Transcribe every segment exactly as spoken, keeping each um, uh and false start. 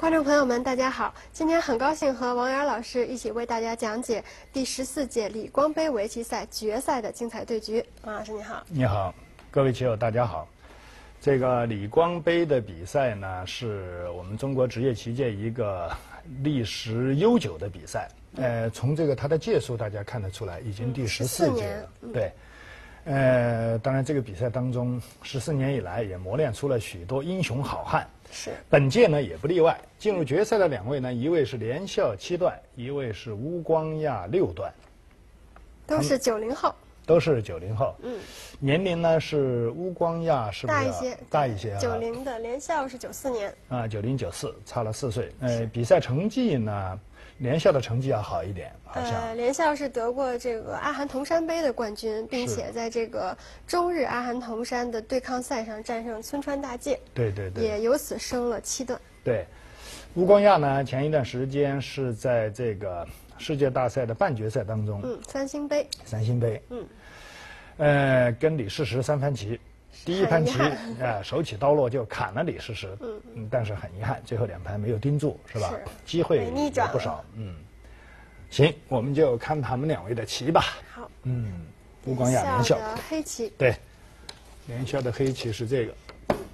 观众朋友们，大家好！今天很高兴和王源老师一起为大家讲解第十四届李光杯围棋赛决赛的精彩对局。王老师你好。 你好，各位棋友大家好。这个李光杯的比赛呢，是我们中国职业棋界一个历史悠久的比赛。呃，从这个它的届数大家看得出来，已经第十四届了。嗯、对。呃，当然这个比赛当中，十四年以来也磨练出了许多英雄好汉。 是。 本届呢也不例外，进入决赛的两位呢，一位是连笑七段，一位是邬光亚六段。 都是九零后。 都是九零后。 嗯。 年龄呢是邬光亚是不是大一些？ 大一些啊。 九零的连笑是九四年。 啊，九零九四差了四岁。呃，比赛成绩呢？连笑的成绩要好一点，好像。 呃，连笑是得过这个阿寒铜山杯的冠军，并且在这个中日阿寒铜山的对抗赛上战胜村川大介。 对对对。 也由此升了七段。 对，邬光亚呢，前一段时间是在这个世界大赛的半决赛当中， 嗯，三星杯。 三星杯， 嗯， 呃，跟李世石三番棋。第一盘棋，啊、呃，手起刀落就砍了李世石，嗯嗯，但是很遗憾，最后两盘没有盯住，是吧？ 是机会也不少，嗯。行，我们就看他们两位的棋吧。 好， 嗯，邬光亚连笑的黑棋， 对，连笑的黑棋是这个。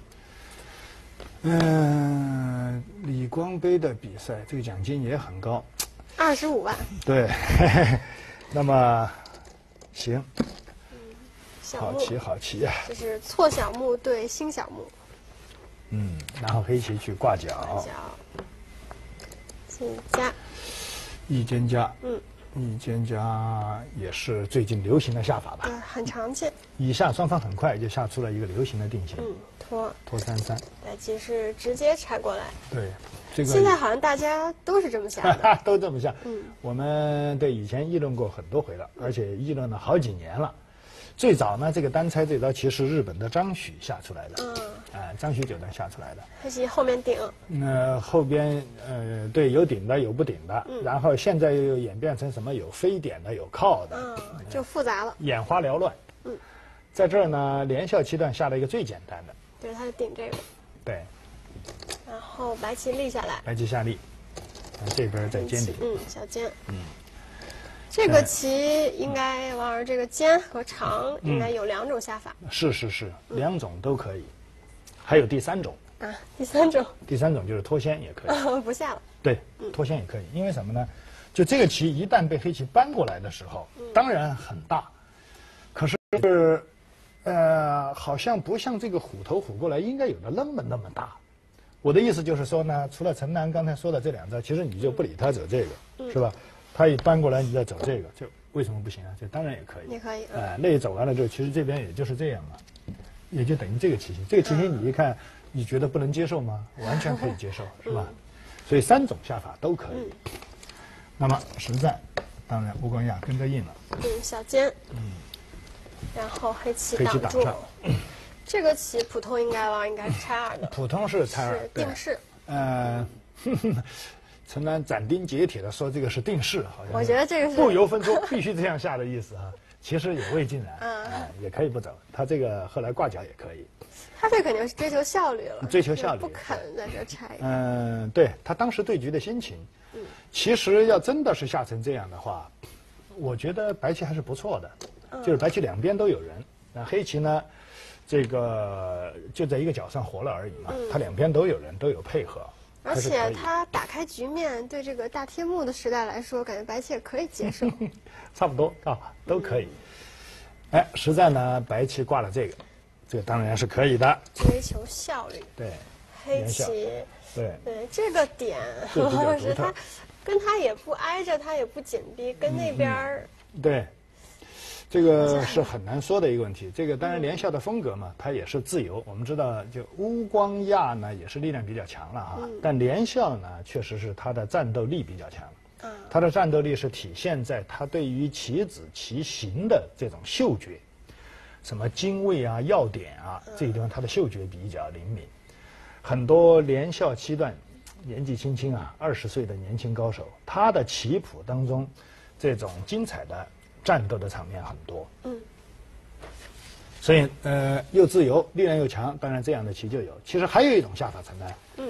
嗯、呃，李光杯的比赛，这个奖金也很高， 二十五万。 对，那么行。好棋，好棋啊！ 这是错小目对新小目。 嗯，然后黑棋去挂角。 挂角。进家。 一间家。 嗯。 一间家也是最近流行的下法吧？ 对，很常见。 以下双方很快就下出了一个流行的定型。 嗯，拖。 拖三三。 白棋是直接拆过来。 对，这个。 现在好像大家都是这么下的。 都这么下。 嗯。 我们对以前议论过很多回了，而且议论了好几年了。最早呢，这个单拆这招棋是日本的张许下出来的，嗯，啊、呃，张许九段下出来的。 黑棋后面顶。 呃，后边呃，对，有顶的，有不顶的，嗯、然后现在又演变成什么有飞点的，有靠的， 嗯，就复杂了， 眼花缭乱。 嗯， 在这儿呢，连笑七段下了一个最简单的， 对，他就顶这个。 对。 然后白棋立下来。 白棋下立，这边再尖顶。 嗯，小尖。 嗯。 这个棋应该王老师，这个尖和长应该有两种下法。 嗯、是是是，两种都可以，还有第三种。 啊，第三种。 第三种就是脱先也可以。 不下了。 对，脱先也可以，因为什么呢？就这个棋一旦被黑棋搬过来的时候，当然很大，可是呃，好像不像这个虎头虎过来应该有的那么那么大。我的意思就是说呢，除了陈楠刚才说的这两招，其实你就不理他走这个，嗯、是吧？他一搬过来，你再走这个，就为什么不行啊？这当然也可以， 也可以。 哎、呃，那走完了之后，其实这边也就是这样嘛，也就等于这个棋形。这个棋形你一看，你觉得不能接受吗？完全可以接受，是吧？所以三种下法都可以。嗯、那么实战，当然邬光亚跟着应了。 嗯，小尖。嗯。然后黑棋挡住。这个棋普通应该王应该是拆二的。 普通是拆二， 定式。 呃。陈楠斩钉截铁的说：“这个是定式，好像。” 我觉得这个是不由分说，必须这样下的意思哈。其实有味尽然，嗯、呃，也可以不走。他这个后来挂角也可以。 他这肯定是追求效率了， 追求效率， 不肯在这拆。 嗯、呃，对他当时对局的心情，嗯，其实要真的是下成这样的话，我觉得白棋还是不错的，嗯、就是白棋两边都有人，那黑棋呢，这个就在一个角上活了而已嘛，嗯、他两边都有人，都有配合。 而且他打开局面，对这个大天幕的时代来说，感觉白棋也可以接受。 差不多啊，都可以。嗯、哎，实战呢，白棋挂了这个，这个当然是可以的。 追求效率。 对。 黑棋。 对。 对这个点，我是他，跟他也不挨着，他也不紧逼，跟那边儿、 嗯。对。这个是很难说的一个问题。这个当然连笑的风格嘛，它也是自由。我们知道，就邬光亚呢也是力量比较强了哈，嗯、但连笑呢确实是他的战斗力比较强。嗯，他的战斗力是体现在他对于棋子棋形的这种嗅觉，什么精位啊、要点啊，这个地方他的嗅觉比较灵敏。很多连笑七段年纪轻轻啊，二十岁的年轻高手，他的棋谱当中这种精彩的战斗的场面很多。嗯。所以呃，又自由，力量又强，当然这样的棋就有。其实还有一种下法，陈丹，嗯，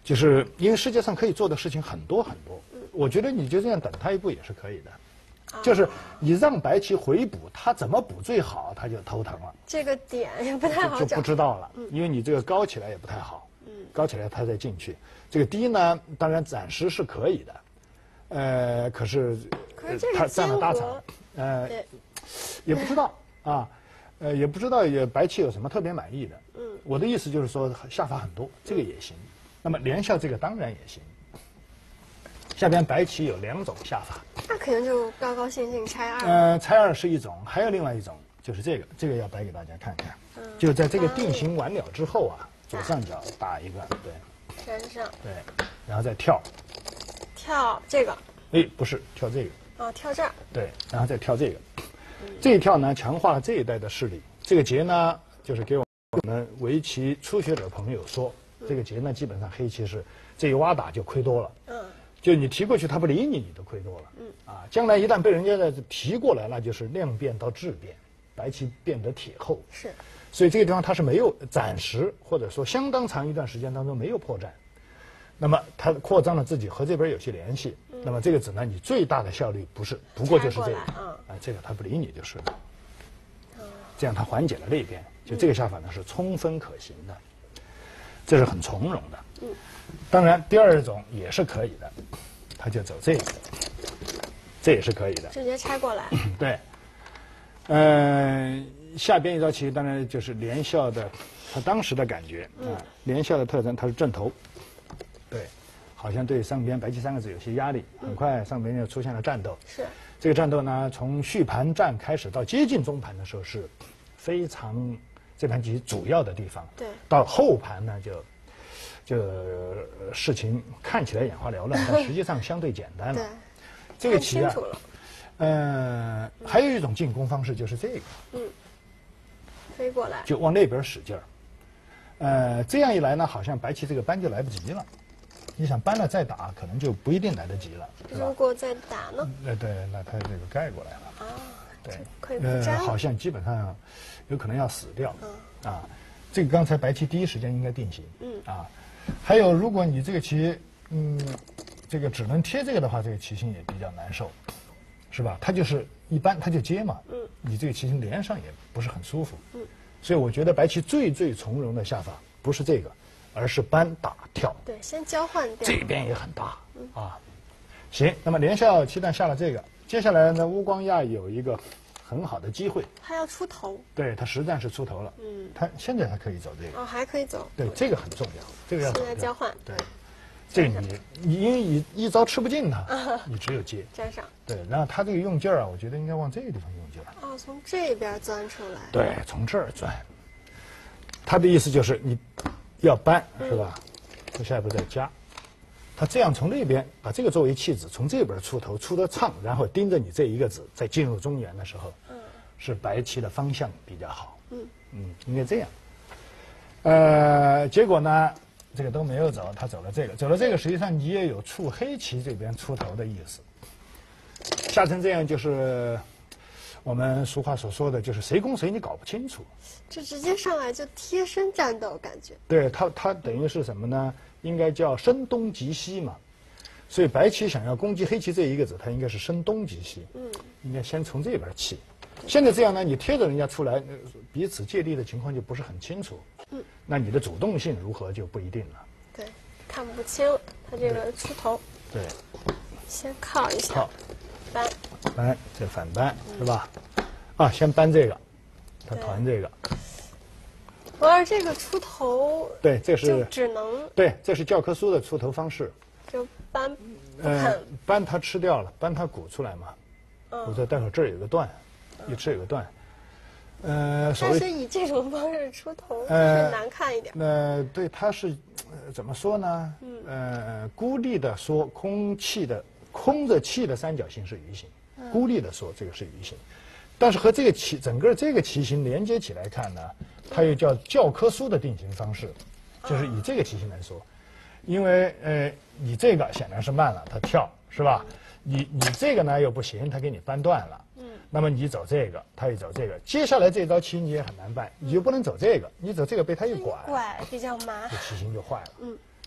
就是因为世界上可以做的事情很多很多，我觉得你就这样等他一步也是可以的。就是你让白棋回补，他怎么补最好，他就头疼了。 这个点也不太好找， 就不知道了，因为你这个高起来也不太好，高起来他再进去。这个低呢，当然暂时是可以的，呃，可是可是这他是占了大场，呃，也不知道啊，呃，也不知道也白棋有什么特别满意的。嗯，我的意思就是说下法很多，这个也行。那么连下这个当然也行。下边白棋有两种下法， 那肯定就高高兴兴拆二。 呃，拆二是一种，还有另外一种就是这个，这个要摆给大家看看。嗯，就在这个定型完了之后啊，左上角打一个，对， 粘上， 对，然后再跳， 跳这个， 哎，不是跳这个， 哦，跳这儿， 对，然后再跳这个，这一跳呢，强化了这一代的势力。这个劫呢，就是给我们围棋初学者朋友说，这个劫呢，基本上黑棋是这一挖打就亏多了。嗯。就你提过去，他不理你，你都亏多了。嗯啊，将来一旦被人家的提过来，那就是量变到质变，白棋变得铁厚。 是， 所以这个地方它是没有暂时或者说相当长一段时间当中没有破绽。那么它扩张了自己和这边有些联系。嗯、那么这个子呢，你最大的效率不是，不过就是这个。嗯、啊，这个他不理你就是了。嗯、这样它缓解了这一边，就这个下法呢是充分可行的，这是很从容的。嗯。当然，第二种也是可以的，他就走这个，这也是可以的， 直接拆过来。 对，呃，下边一招棋当然就是连笑的，他当时的感觉啊，嗯、连笑的特征，它是正头，对，好像对上边白棋三个子有些压力，很快上边就出现了战斗。 是这个战斗呢，从续盘战开始到接近中盘的时候是非常这盘棋主要的地方。 对， 到后盘呢就。就事情看起来眼花缭乱，但实际上相对简单了。 对， 这个棋啊，呃，还有一种进攻方式就是这个， 嗯，飞过来， 就往那边使劲儿。呃，这样一来呢，好像白棋这个搬就来不及了。你想搬了再打，可能就不一定来得及了，是吧？ 如果再打呢？ 呃，对，那他这个盖过来了。 啊， 对， 可以不粘呃，好像基本上有可能要死掉。嗯，啊，这个刚才白棋第一时间应该定型。嗯，啊。还有，如果你这个棋，嗯，这个只能贴这个的话，这个棋形也比较难受，是吧？它就是一般，它就接嘛。嗯。你这个棋形连上也不是很舒服。嗯。所以我觉得白棋最最从容的下法不是这个，而是搬打跳。 对，先交换掉。 这边也很大。嗯。啊，行，那么连笑棋旦下了这个，接下来呢，乌光亚有一个很好的机会。 他要出头。对， 他实战是出头了。嗯。他现在还可以走这个。 哦，还可以走。 对，这个很重要。这个要现在交换。 对，这个你你因为你一招吃不进它，你只有接。 粘上。对， 然后他这个用劲儿啊，我觉得应该往这个地方用劲儿。 哦，从这边钻出来。 对，从这儿钻。他的意思就是你要搬是吧？他下一步再加。他这样从那边把这个作为弃子，从这边出头出得畅，然后盯着你这一个子，在进入中原的时候，嗯，是白棋的方向比较好。嗯嗯，应该这样。呃，结果呢，这个都没有走，他走了这个，走了这个，实际上你也有触黑棋这边出头的意思。下成这样就是我们俗话所说的，就是谁攻谁你搞不清楚。 这直接上来就贴身战斗，感觉。 对他，他等于是什么呢？应该叫声东击西嘛。所以白棋想要攻击黑棋这一个子，它应该是声东击西。嗯，应该先从这边起。现在这样呢，你贴着人家出来，彼此借力的情况就不是很清楚。嗯，那你的主动性如何就不一定了。 对，看不清他这个出头。 对， 先靠一下。 靠， 搬。 搬，这反搬、嗯、是吧？啊，先搬这个，他团这个。 而这个出头， 对，这是只能对，这是教科书的出头方式。 就搬， 呃，搬它吃掉了，搬它鼓出来嘛。 嗯。 我说待会儿这儿有个段，一吃有个段。呃， 但是以这种方式出头是难看一点。 呃，对，它是、呃、怎么说呢？嗯。呃，孤立的说，空气的空着气的三角形是鱼形，嗯、孤立的说这个是鱼形，但是和这个棋整个这个棋形连接起来看呢，它又叫教科书的定型方式，就是以这个棋形来说，因为呃，你这个显然是慢了，它跳是吧？你你这个呢又不行，它给你扳断了。嗯。那么你走这个，他也走这个，接下来这招棋你也很难办，你就不能走这个，你走这个被他一拐， 拐比较麻烦， 这棋形就坏了。嗯。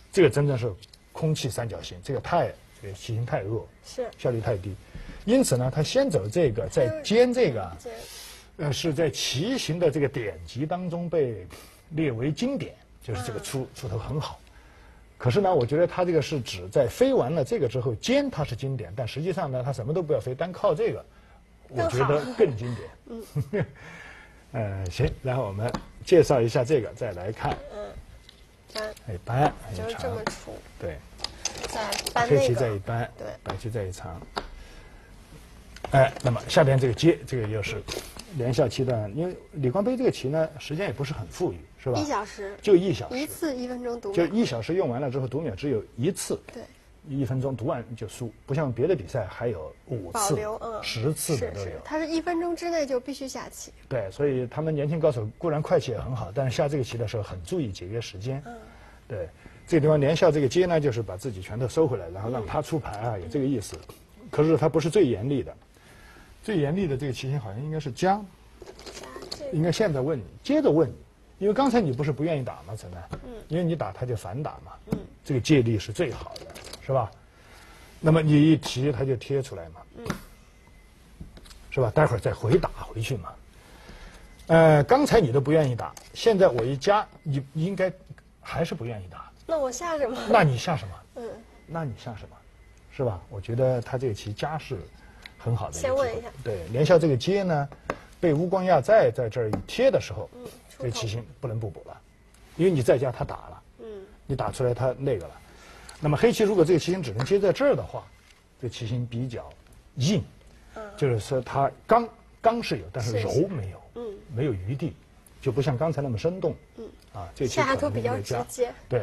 这个真的是空气三角形，这个太这个棋形太弱， 是效率太低。因此呢，他先走这个，再尖这个，呃，是在棋形的这个典籍当中被列为经典，就是这个出、嗯、出头很好。可是呢，我觉得他这个是指在飞完了这个之后，尖它是经典，但实际上呢，他什么都不要飞，单靠这个，我觉得更经典。嗯，呃，行，然后我们介绍一下这个，再来看。嗯。 搬， 哎，搬， 就是这么出， 对， 再搬那个， 黑棋再一搬， 对， 白棋再一长，哎，那么下边这个接，这个又是连下期段，因为李光杯这个棋呢，时间也不是很富裕，是吧？ 一小时， 就一小时， 一次一分钟读秒， 就一小时用完了之后，读秒只有一次， 对， 一分钟读完就输，不像别的比赛还有五次、 嗯、 十次的都有。 它是一分钟之内就必须下棋。 对，所以他们年轻高手固然快棋也很好，但是下这个棋的时候很注意节约时间。嗯，对，这个地方连下这个接呢，就是把自己拳头收回来，然后让他出牌啊，有这个意思。可是他不是最严厉的，最严厉的这个棋形好像应该是加，应该现在问你，接着问你，因为刚才你不是不愿意打吗？陈楠，嗯，因为你打他就反打嘛，嗯，这个借力是最好的，是吧？那么你一提他就贴出来嘛，嗯，是吧？待会儿再回打回去嘛。呃，刚才你都不愿意打，现在我一加，你应该还是不愿意打。 那我下什么？ 那你下什么？ 嗯， 那你下什么？是吧？我觉得他这个棋加是很好的。 先问一下。 对，连下这个接呢，被乌光亚在在这儿一贴的时候，嗯，这个棋形不能不补了，因为你再加他打了，嗯，你打出来他那个了。那么黑棋如果这个棋形只能接在这儿的话，这个棋形比较硬，嗯，就是说它刚刚是有，但是柔没有，嗯，没有余地，就不像刚才那么生动，嗯，啊，这个棋下图比较直接， 对，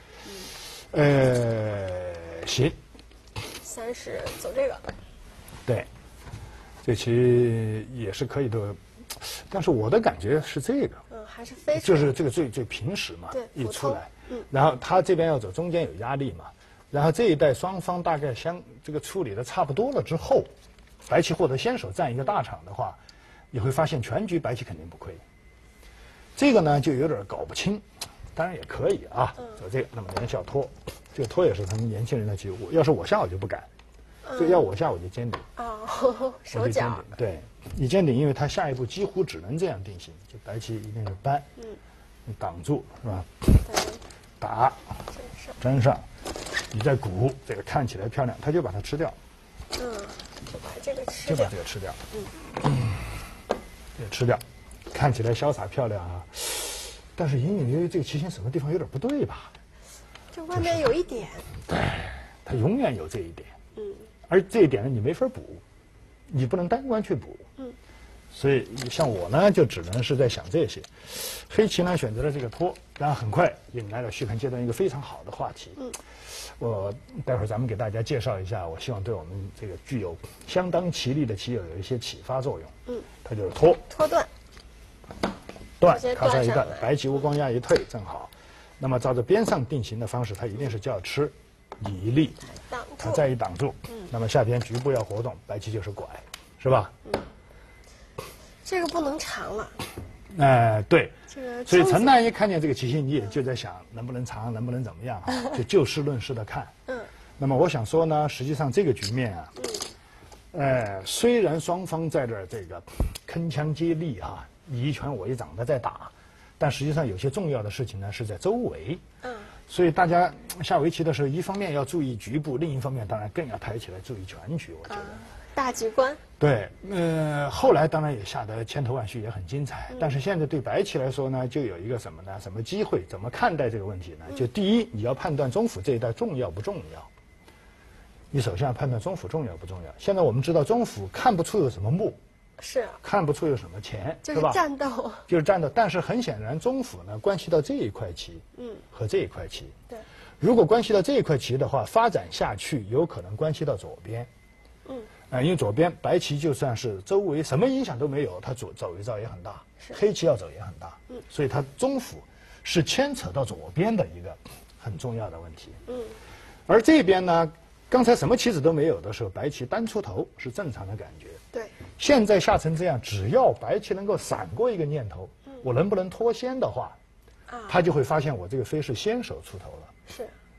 呃，行， 三十走这个，对， 这棋也是可以的，但是我的感觉是这个， 嗯，还是非就是这个最最平实嘛， 对， 一出来。嗯，然后他这边要走中间有压力嘛，然后这一带双方大概相这个处理的差不多了之后，白棋获得先手占一个大场的话，你会发现全局白棋肯定不亏。这个呢就有点搞不清，当然也可以啊，走这个，那么连下拖，这个拖也是他们年轻人的棋，我要是我下我就不敢，这个要我下我就尖顶。 哦，手脚。 对，你尖顶，因为他下一步几乎只能这样定型，就白棋一定是搬，嗯，你挡住是吧？打，粘上，你再鼓，这个看起来漂亮，他就把它吃掉。 嗯，就把这个吃掉。就把这个吃掉。嗯，也吃掉，看起来潇洒漂亮啊，但是隐隐约约这个棋形什么地方有点不对吧？ 就外面有一点。 对，它永远有这一点。嗯。而这一点呢，你没法补，你不能单关去补。嗯。所以像我呢，就只能是在想这些。黑棋呢选择了这个拖，然后很快引来了续盘阶段一个非常好的话题。嗯，我待会儿咱们给大家介绍一下，我希望对我们这个具有相当棋力的棋友有一些启发作用。嗯，它就是拖， 拖断， 断，卡上一断，白棋乌光亚一退正好。那么照着边上定型的方式，它一定是叫吃以力， 挡住， 它再一挡住。嗯，那么下边局部要活动，白棋就是拐，是吧？嗯。 这个不能长了， 哎、呃，对， 这个所以陈楠一看见这个棋形，你也就在想能不能长，能不能怎么样啊？就就事论事的看。嗯。那么我想说呢，实际上这个局面啊，嗯，呃，虽然双方在这儿这个铿锵接力啊，你一拳我一掌的在打，但实际上有些重要的事情呢是在周围。嗯。所以大家下围棋的时候，一方面要注意局部，另一方面当然更要抬起来注意全局。我觉得。嗯， 大局观。 对，呃，后来当然也下得千头万绪，也很精彩。嗯、但是现在对白棋来说呢，就有一个什么呢？什么机会？怎么看待这个问题呢？就第一，你要判断中府这一带重要不重要。你首先要判断中府重要不重要。现在我们知道中府看不出有什么目， 是看不出有什么钱， 就是战斗， 就是战斗。但是很显然，中府呢关系到这一块棋，嗯，和这一块棋。 对， 如果关系到这一块棋的话，发展下去有可能关系到左边。嗯。啊，因为左边白棋就算是周围什么影响都没有，它左走一招也很大，黑棋要走也很大，嗯，所以它中府是牵扯到左边的一个很重要的问题，嗯，而这边呢，刚才什么棋子都没有的时候，白棋单出头是正常的感觉， 对， 现在下成这样，只要白棋能够闪过一个念头，嗯，我能不能脱先的话，啊，他就会发现我这个飞是先手出头了， 是，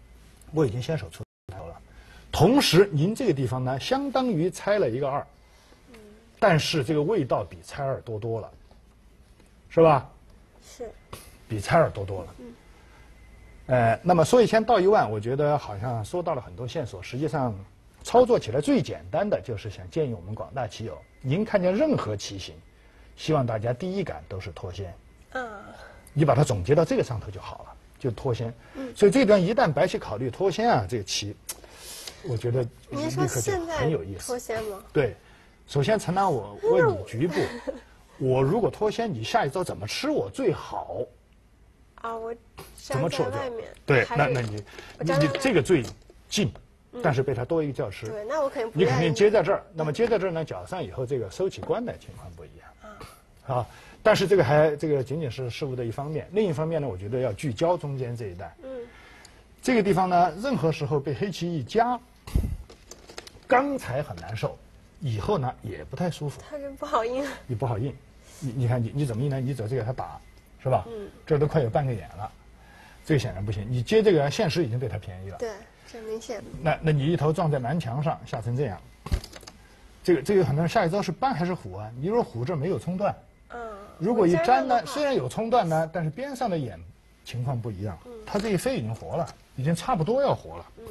我已经先手出头了。同时，您这个地方呢，相当于猜了一个二，但是这个味道比猜二多多了，是吧？ 是， 比猜二多多了。嗯。呃，那么说一千道一万，我觉得好像说到了很多线索。实际上，操作起来最简单的就是想建议我们广大棋友，您看见任何棋形，希望大家第一感都是脱先。 嗯。 你把它总结到这个上头就好了，就脱先。嗯。所以这段一旦白棋考虑脱先啊，这个棋，我觉得您说现在很有意思。 脱先吗？ 对，首先陈楠，我问你局部，我如果脱先，你下一招怎么吃我最好？ 啊，我怎么吃我外面？ 对，那那你你你这个最近，但是被他多一个叫吃。 对，那我肯定不你肯定接在这儿，那么接在这儿呢，搅上以后，这个收起关的情况不一样。啊，啊，但是这个还这个仅仅是事物的一方面，另一方面呢，我觉得要聚焦中间这一带。嗯。这个地方呢，任何时候被黑棋一夹，刚才很难受，以后呢也不太舒服。 它这不好应。 你不好应，你你看你你怎么应呢？你走这个他打。是吧？嗯，这都快有半个眼了，这个显然不行。你接这个现实已经对他便宜了。 对，这明显。 那那你一头撞在南墙上，下成这样，这个这个很多人下一招是扳还是虎啊？你说虎这没有冲断，嗯，如果一粘呢，虽然有冲断呢，但是边上的眼情况不一样。嗯，他这一飞已经活了，已经差不多要活了。嗯，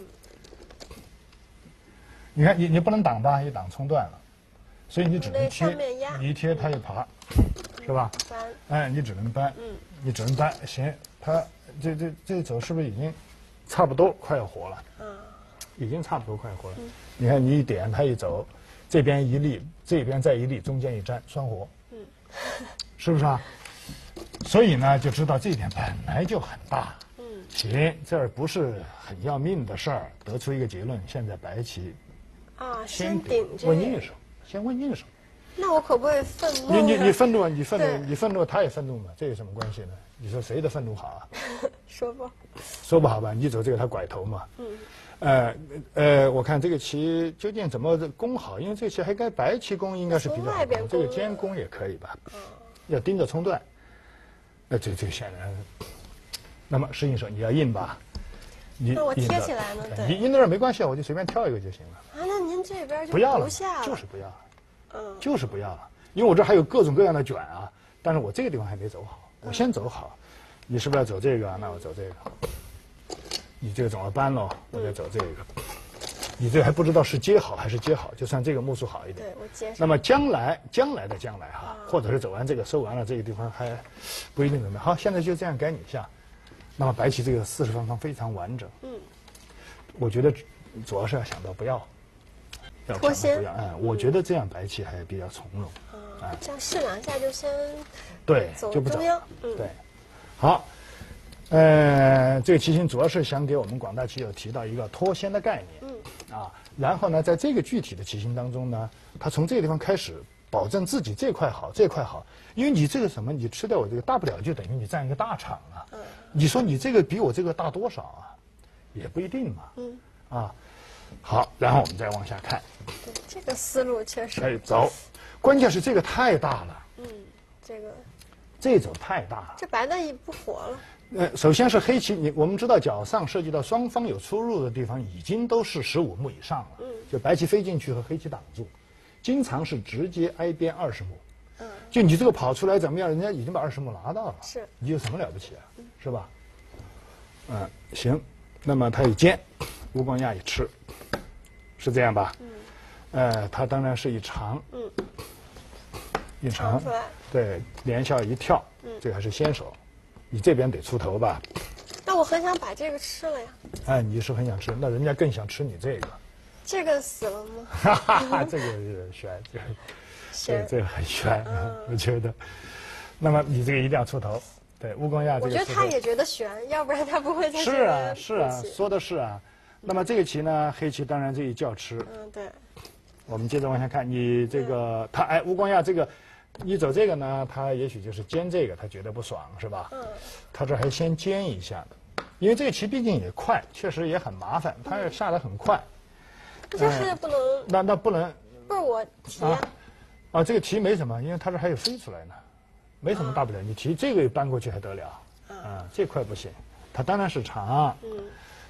你看你你不能挡吧，一挡冲断了，所以你只能贴，你一贴他就爬。是吧？搬，哎，你只能搬，嗯，你只能搬。行，他这这这走是不是已经差不多快要活了？嗯，已经差不多快活了。嗯，你看你一点，他一走，这边一立，这边再一立，中间一粘，双活。嗯，是不是啊？所以呢，就知道这一点本来就很大。嗯，行，这儿不是很要命的事儿，得出一个结论：现在白棋啊，先顶着问应手，先问应手。 那我可不可以愤怒？ 你你你愤怒啊！你愤怒，你愤怒，他也愤怒嘛？这有什么关系呢？你说谁的愤怒好啊？ 说不， 说不好吧？你走这个他拐头嘛？嗯。呃呃，我看这个棋究竟怎么攻好？因为这个棋还该白棋攻应该是比较好的，这个尖攻也可以吧？嗯。要盯着冲断，那这这显然，那么是应手，你要应吧？你那我贴起来呢？对。 你应到这儿没关系，我就随便挑一个就行了。 啊，那您这边就不要了， 下了， 就是不要。嗯，就是不要了，因为我这还有各种各样的卷啊，但是我这个地方还没走好，我先走好。你是不是要走这个？那我走这个。你这个总要搬喽，我再走这个。你这还不知道是接好还是接好，就算这个目数好一点。 对，我接。 那么将来，将来的将来哈，或者是走完这个收完了这个地方还不一定怎么样。好，现在就这样改你一下。那么白棋这个四十方方非常完整。嗯。我觉得主要是要想到不要。 脱先， 哎，我觉得这样白棋还比较从容。 啊，这样试两下就先对， 就不走。 嗯，对，好，呃，这个棋形主要是想给我们广大棋友提到一个脱先的概念。嗯，啊，然后呢，在这个具体的棋形当中呢，他从这个地方开始保证自己这块好，这块好，因为你这个什么，你吃掉我这个大不了就等于你占一个大场啊。嗯，你说你这个比我这个大多少啊？也不一定嘛。嗯，啊。好，然后我们再往下看。 对，这个思路确实。 哎，走，关键是这个太大了。 嗯，这个。 这走太大了。 这白的也不活了。 呃，首先是黑棋，你我们知道角上涉及到双方有出入的地方，已经都是十五目以上了。嗯。就白棋飞进去和黑棋挡住，经常是直接挨边二十目。嗯。就你这个跑出来怎么样？人家已经把二十目拿到了。 是。 你有什么了不起啊？嗯、是吧？嗯，行。那么他一尖，乌光亚一吃。是这样吧？嗯，呃，它当然是一长，嗯，一长，对，连笑一跳，嗯，这个还是先手，你这边得出头吧？ 那我很想把这个吃了呀。 哎，你是很想吃，那人家更想吃你这个。 这个死了吗？ 哈哈哈，这个是悬，这个，这这个很悬，嗯、我觉得。那么你这个一定要出头，对，乌光亚这个。 我觉得他也觉得悬，要不然他不会在这是啊，是啊，说的是啊。那么这个棋呢，黑棋当然这一叫吃。 嗯，对。 我们接着往下看，你这个他哎，乌光亚这个，你走这个呢，他也许就是尖这个，他觉得不爽是吧？嗯。他这还先尖一下的，因为这个棋毕竟也快，确实也很麻烦，他也下得很快。 这还不能。 那那不能。 不是我提啊。 啊，这个提没什么，因为他这还有飞出来呢，没什么大不了。你提这个搬过去还得了？啊，这块不行，它当然是长。嗯。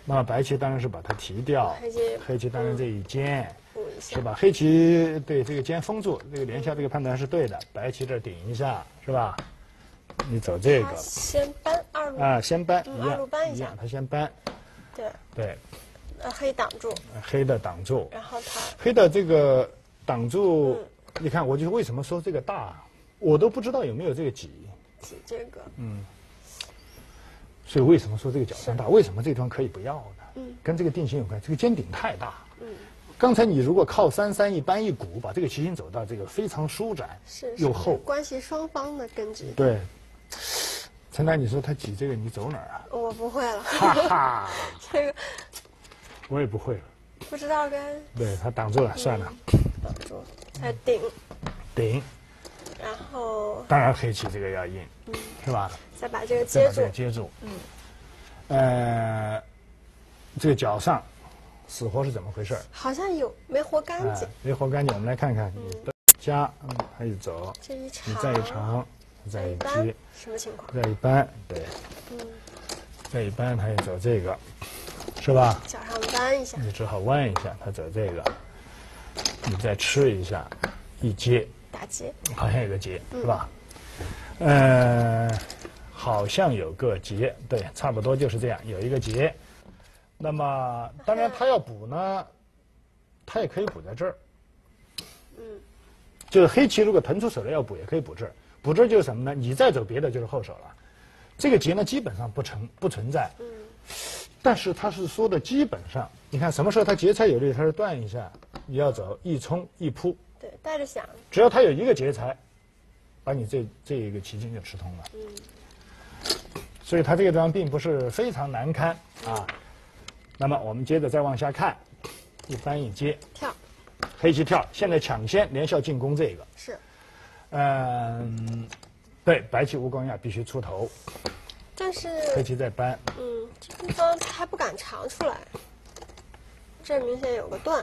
那么白棋当然是把它提掉， 黑棋黑棋当然这一尖， 补一下是吧？黑棋对这个尖封住，这个连下这个判断是对的。白棋这儿顶一下，是吧？你走这他个先搬二路啊，先搬嗯一样二路搬一下一样，他先搬， 对， 对， 呃，黑挡住， 黑的挡住， 然后他黑的这个挡住， 嗯你看我就为什么说这个大，我都不知道有没有这个挤。 挤这个， 嗯，所以为什么说这个角算大？为什么这个地方可以不要呢？ 嗯， 跟这个定型有关。这个尖顶太大。 嗯， 刚才你如果靠三三一搬一鼓，把这个棋形走到这个非常舒展， 是又厚， 关系双方的根据。 对。陈楠，你说他挤这个，你走哪儿啊？ 我不会了， 哈哈， 这个我也不会了。 不知道该对他挡住了，算了。 挡住，再顶， 顶。 然后当然黑棋这个要硬， 嗯， 是吧？ 再把这个再接住把这个，接住。 嗯， 呃，这个角上死活是怎么回事？ 好像有没活干哎净， 没活干净，我们来看看你的加，嗯，还一走， 这一长， 你再一长，再一搬击， 什么情况？ 再一扳，对， 嗯， 再一扳，他也走这个，是吧？ 脚上扳一下， 你只好弯一下，他走这个，你再吃一下，一接， 打结， 好像有个结，是吧？呃，好像有个结，对，差不多就是这样，有一个结。那么，当然他要补呢，他也可以补在这儿。 嗯， 就是黑棋如果腾出手来要补，也可以补这儿。补这儿就是什么呢？你再走别的就是后手了。这个结呢，基本上不成不存在。 嗯， 但是他是说的基本上，你看什么时候他劫财有力，他是断一下，你要走一冲一扑， 对，带着想， 只要他有一个劫财，把你这这一个棋筋就吃通了。 嗯， 所以他这个地方并不是非常难堪啊。那么我们接着再往下看，一翻一接， 跳， 黑棋跳，现在抢先连笑进攻这个， 是， 嗯，对，白棋无光亚必须出头， 但是黑棋再搬， 嗯，这地方他还不敢长出来，这明显有个断，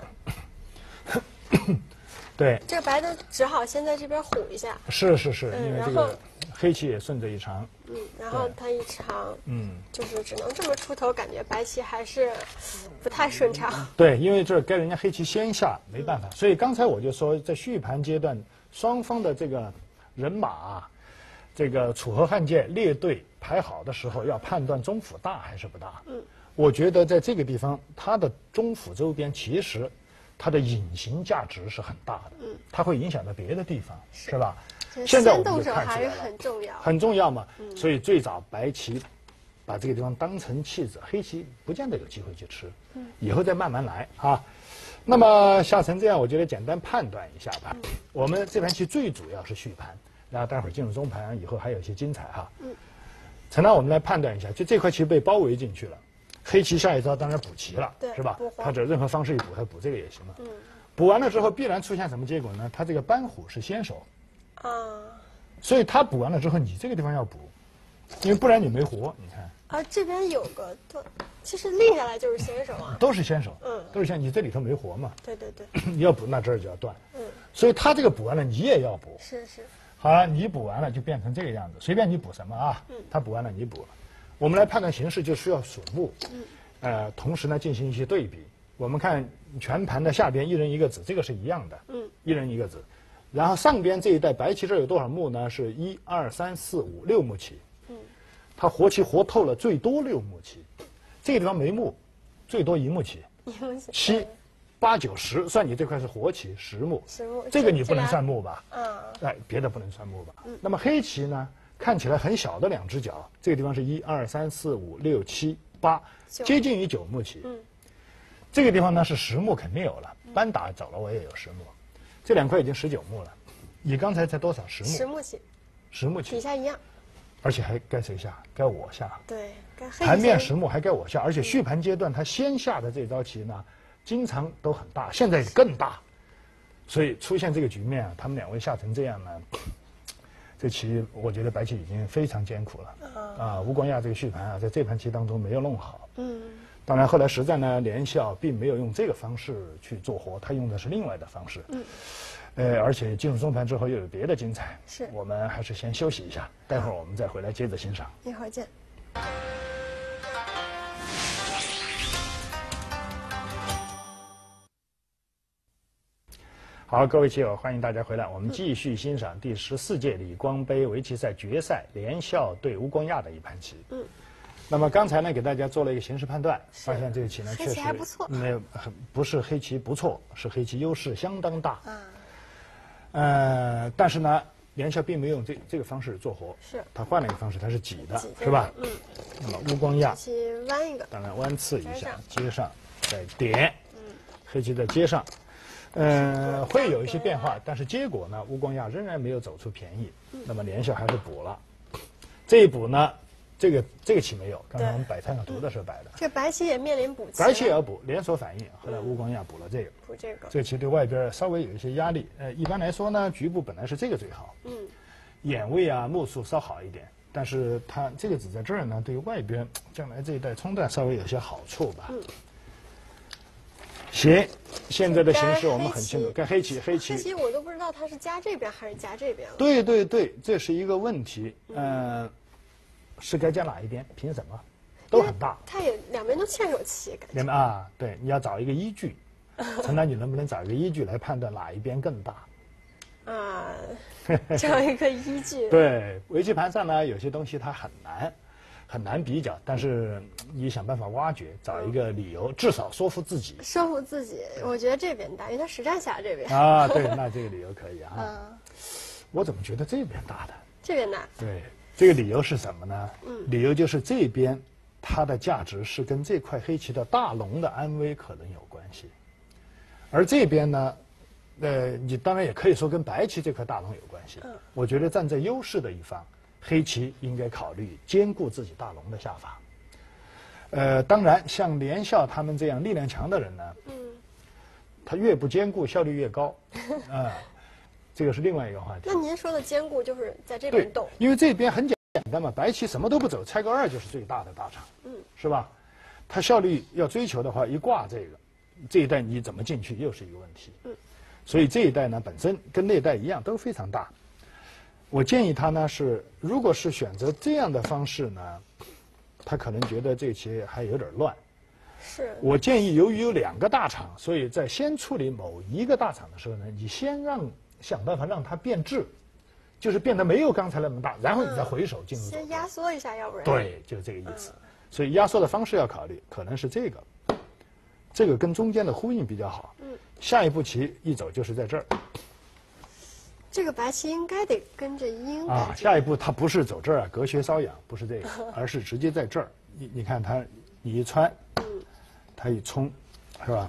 对， 这个白的只好先在这边虎一下， 是是是， 嗯因为这然后个黑棋也顺着一长， 嗯，然后他一长， 嗯， 就是只能这么出头，感觉白棋还是不太顺畅。 对，因为这该人家黑棋先下，没办法。所以刚才我就说，在续盘阶段，双方的这个人马啊，这个楚河汉界列队排好的时候，要判断中府大还是不大。 嗯， 我觉得在这个地方，它的中府周边其实它的隐形价值是很大的。 嗯， 它会影响到别的地方， 是是吧？ 先现在我们就动手还是看出来了， 很重要。 很重要嘛。 嗯所以最早白棋把这个地方当成弃子，黑棋不见得有机会去吃。 嗯， 以后再慢慢来啊。那么下成这样，我觉得简单判断一下吧。 嗯我们这盘棋最主要是续盘，然后待会儿进入中盘，以后还有一些精彩哈。 嗯。 陈导，我们来判断一下，就这块棋被包围进去了，黑棋下一招当然补棋了， 对是吧补？黄他这任何方式一补，他补这个也行嘛。 嗯补完了之后，必然出现什么结果呢？他这个扳虎是先手， 啊， 所以他补完了之后，你这个地方要补，因为不然你没活。你看， 而这边有个断，其实立下来就是先手啊。 都是先手， 嗯都是先，你这里头没活嘛， 对对对， 你要补那这儿就要断， 嗯， 所以他这个补完了，你也要补。 是是， 好了，你补完了就变成这个样子，随便你补什么啊， 嗯他补完了你补，我们来判断形势就需要数目， 嗯， 呃，同时呢进行一些对比。我们看全盘的下边一人一个子，这个是一样的， 嗯， 一人一个子，然后上边这一带白棋这儿有多少目呢？是一二三四五六目棋， 嗯， 他活棋活透了最多六目棋，这个地方没目，最多一目棋，七八九十，算你这块是活棋十目， 十目， 这个你不能俩算目吧？ 啊， 哎，别的不能算目吧？ 嗯那么黑棋呢，看起来很小的两只脚，这个地方是一二三四五六七八， 九接近于九目棋。 嗯， 这个地方呢是十目肯定有了，扳打走了我也有十目，这两块已经十九目了。你刚才才多少？十目？ 十目棋， 十目棋， 底下一样。 而且还该谁下？该我下。 对，该黑盘面先十目还该我下，而且续盘阶段他先下的这招棋呢，经常都很大，现在更大，所以出现这个局面啊，他们两位下成这样呢，这棋我觉得白棋已经非常艰苦了啊。吴光亚这个续盘啊，在这盘棋当中没有弄好。 嗯， 当然后来实战呢，连笑并没有用这个方式去做活，他用的是另外的方式。 嗯。 呃，而且进入中盘之后又有别的精彩， 是我们还是先休息一下，待会儿我们再回来接着欣赏。 一会儿见。 好，各位棋友，欢迎大家回来，我们继续欣赏第十四届李光杯围棋赛决赛连笑对乌光亚的一盘棋。嗯。那么刚才呢，给大家做了一个形势判断，发现这个棋呢确实还不错， 没有不是黑棋不错，是黑棋优势相当大。啊。呃，但是呢，连笑并没有用这这个方式做活， 是他换了一个方式，他是挤的，是吧？嗯。那么乌光亚棋弯一个， 当然弯刺一下，接上再点，嗯，黑棋在接上，呃，会有一些变化，但是结果呢，乌光亚仍然没有走出便宜。那么连笑还是补了，这一补呢，这个这个棋没有，刚才我们摆参考图的时候摆的。 这白棋也面临补棋。 白棋也要补，连锁反应。后来乌光亚补了这个。 补这个。 这个棋对外边稍微有一些压力。呃，一般来说呢，局部本来是这个最好。嗯。眼位啊，目数稍好一点，但是它这个子在这儿呢，对外边将来这一带冲断稍微有些好处吧。嗯。行，现在的形势我们很清楚。该黑棋，黑棋。 黑棋我都不知道它是加这边还是加这边了。 对对对，这是一个问题。呃，是该加哪一边？凭什么？都很大。 它也两边都欠手棋， 两边啊，对，你要找一个依据。陈丹，你能不能找一个依据来判断哪一边更大？ 啊，找一个依据。 对，围棋盘上呢，有些东西它很难。很难比较，但是你想办法挖掘，找一个理由，至少说服自己。 说服自己，我觉得这边大，因为它实战下这边。 啊，对，那这个理由可以啊。嗯。我怎么觉得这边大的？ 这边大。 对，这个理由是什么呢？嗯。理由就是这边它的价值是跟这块黑棋的大龙的安危可能有关系，而这边呢，呃，你当然也可以说跟白棋这块大龙有关系。嗯。我觉得站在优势的一方。黑棋应该考虑兼顾自己大龙的下法。呃，当然，像连笑他们这样力量强的人呢，嗯，他越不兼顾，效率越高。啊、呃，这个是另外一个话题。 那您说的兼顾就是在这边动？ 因为这边很简单嘛，白棋什么都不走，拆个二就是最大的大场，嗯，是吧？他效率要追求的话，一挂这个，这一带你怎么进去又是一个问题。嗯，所以这一带呢本身跟那带一样都非常大。我建议他呢是，如果是选择这样的方式呢，他可能觉得这棋还有点乱。 是。我建议，由于有两个大场，所以在先处理某一个大场的时候呢，你先让想办法让它变质，就是变得没有刚才那么大，然后你再回手进入。 先压缩一下，要不然。 对，就是这个意思。所以压缩的方式要考虑，可能是这个，这个跟中间的呼应比较好。嗯。下一步棋一走就是在这儿。 这个白棋应该得跟着鹰啊，下一步它不是走这儿啊，隔靴搔痒，不是这个，而是直接在这儿。你你看它，你一穿，嗯，它一冲，是吧？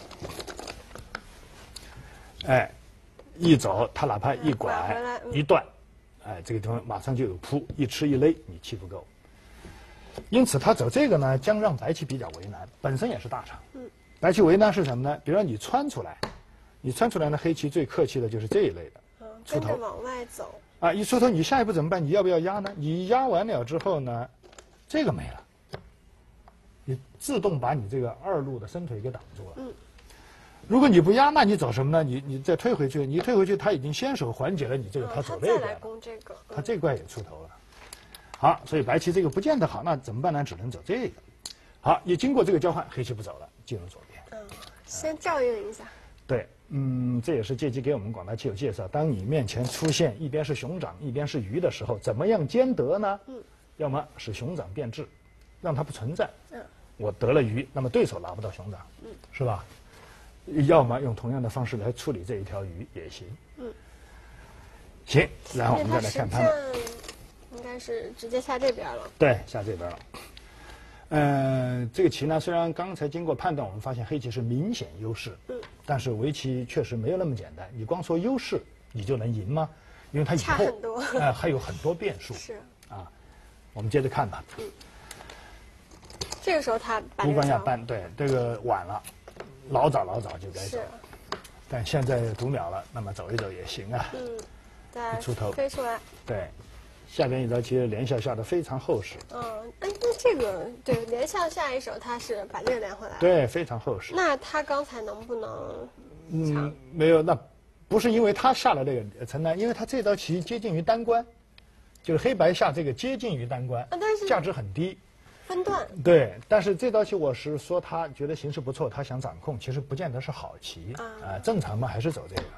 哎，一走，它哪怕一拐、嗯、一断，哎，这个地方马上就有扑，一吃一勒，你气不够。因此，他走这个呢，将让白棋比较为难，本身也是大场。嗯，白棋为难是什么呢？比如说你穿出来，你穿出来呢，黑棋最客气的就是这一类的。 跟着往外走啊！一出头，你下一步怎么办？你要不要压呢？你压完了之后呢，这个没了，你自动把你这个二路的伸腿给挡住了。嗯。如果你不压，那你走什么呢？你你再退回去，你退回去，他已经先手缓解了你这个，他走那边了。 再来攻这个， 他这怪也出头了。好，所以白棋这个不见得好，那怎么办呢？只能走这个。好，一经过这个交换，黑棋不走了，进入左边。 嗯，先照应一下。 对。嗯，这也是借机给我们广大棋友介绍，当你面前出现一边是熊掌，一边是鱼的时候，怎么样兼得呢？嗯，要么使熊掌变质，让它不存在。嗯，我得了鱼，那么对手拿不到熊掌，嗯，是吧？要么用同样的方式来处理这一条鱼也行。嗯，行，然后我们再来看他们。 应该是直接下这边了。 对，下这边了。呃，这个棋呢，虽然刚才经过判断，我们发现黑棋是明显优势，嗯，但是围棋确实没有那么简单。你光说优势，你就能赢吗？因为它以后很多， 呃，还有很多变数。 是啊， 我们接着看吧。嗯， 这个时候他乌光亚搬，对，这个晚了，老早老早就该走，但现在读秒了，那么走一走也行啊。嗯， 再出头飞出来， 对。下边一招其实连笑下的非常厚实。 嗯，哎，那这个对连笑下一手，他是把这个连回来。 对，非常厚实。 那他刚才能不能？ 嗯，没有，那不是因为他下了这个陈丹，因为他这道棋接近于单关，就是黑白下这个接近于单关， 啊、但是价值很低。 分段。 对，但是这道棋我是说他觉得形势不错，他想掌控，其实不见得是好棋啊、呃。正常嘛，还是走这个。